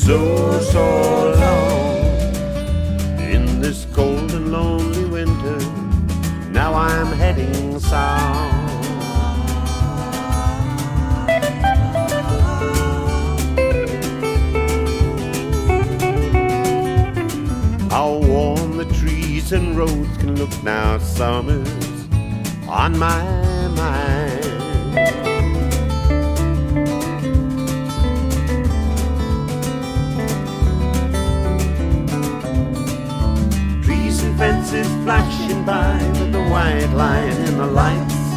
so long in this cold and lonely winter. Now I'm heading south. How warm the trees and roads can look now. Summer's on my mind. Trees and fences flashing by with the white line and the lights